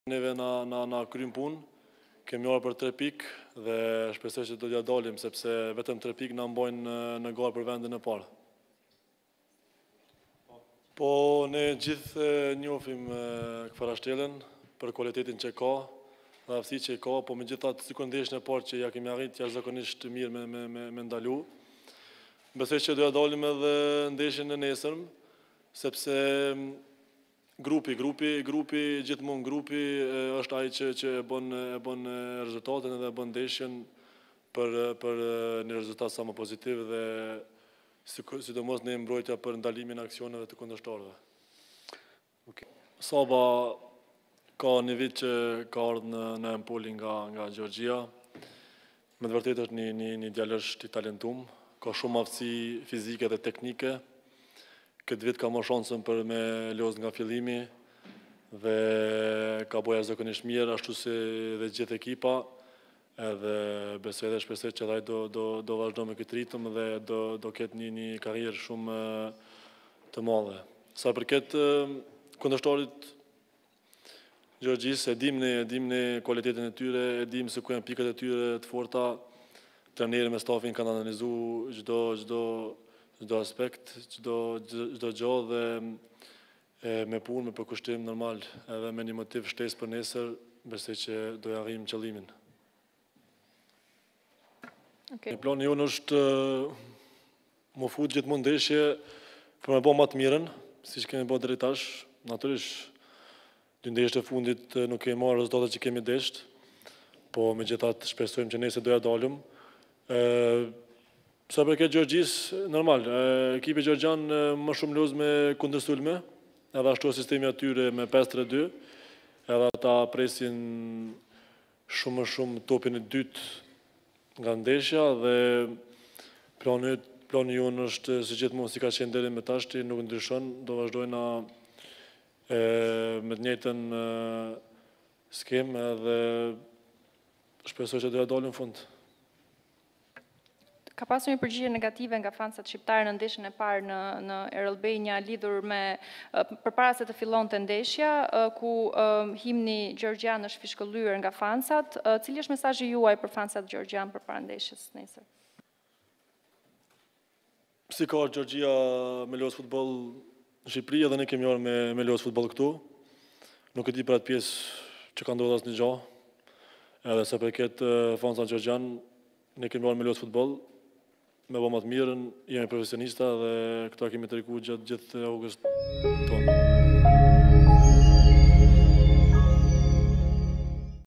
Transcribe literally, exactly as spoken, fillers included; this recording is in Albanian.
Neve na, na, na krym punë, kemi orë për tre pikë dhe shpresoj që do t'ja dalim, sepse vetëm tre pikë na mbojnë në, në garë për vendin e parë. Po, ne gjithë njohim Kfarashtelën për kualitetin që ka, dhe aftësitë që ka, po me gjithat si ndeshjen e parë që ja kemi arrit jashtëzakonisht mirë me, me, me, me ndalu. Besoj që do ja dalim edhe ndeshjen e nesërm, sepse Grupi, grupi, grupi, gjithmonë grupi është ai që, që e bën, e bën rezultatin dhe e bën ndeshjen për, për një rezultat sa më pozitiv dhe sidomos në mbrojtja për ndalimin e aksioneve të kundërshtarëve. Okay. Saba ka një vit që ka ardhur në, në Empoli nga, nga Gjorgjia. Me të vërtetë është një, një, një djalësht i talentum, ka shumë aftësi fizike dhe teknike. Këtë vit ka më shansën për me lozë nga fillimi dhe ka boja zakonisht mirë, ashtu si dhe gjithë ekipa, edhe besoj dhe shpresoj që ai do, do, do vazhdo me këtë ritëm dhe do, do ketë një, një karrierë shumë të madhe. Sa përket kundërshtarit Gjorgjisë, e dim ne, e dim ne kualitetin e tyre, e dim se ku janë pikët e tyre të forta, trajneri me stafin kanë analizuar çdo çdo çdo aspekt, çdo çdo gjë dhe e, me punë, me përkushtim normal, edhe me një motiv shtesë për nesër, besoj që do ja arrijmë qëllimin. Okay. Plani jonë është më fut gjithmonë ndeshje për me bë më të mirën, siç kemi bërë deri tash. Natyrisht, dy ndeshjet e fundit nuk kemi marrë rezultatet që kemi desht, po megjithatë shpresojmë që nesër do ja dalim. Sa përket Gjorgjisë, normal, ekipi gjorgjan më shumë lozë me kundërsulme, edhe ashtu sistemi atyre me pesë tre dy, edhe ata presin shumë më shumë topin e dytë nga ndeshja dhe plani, plani jonë është si gjithmonë si ka qenë deri më tashti, nuk ndryshon, do vazhdojna e, me të njëjtën skemë edhe shpresoj që do ja dalim në fund. Ka pasur një përgjigje negative nga fansat shqiptarë në ndeshjen e parë në, në Errol-Benja lidhur me përpara se të fillonte ndeshja, ku himni gjorgjan është fishkëllyer nga fansat. Cili është mesazhi juaj për fansat gjorgjan përpara ndeshjes nesër? Si ka Gjorgjia me lozë futboll në Shqipëri, edhe ne kemi ardhur me, me lozë futboll këtu. Nuk e di për atë pjesë që ka ndodhur asnjë gjë. Edhe sa përket fansat gjorgjan, ne kemi ardhur me lozë futboll. Me bë më të mirën, jemi profesionista dhe këta kemi të riku gjatë gjithë august tonë.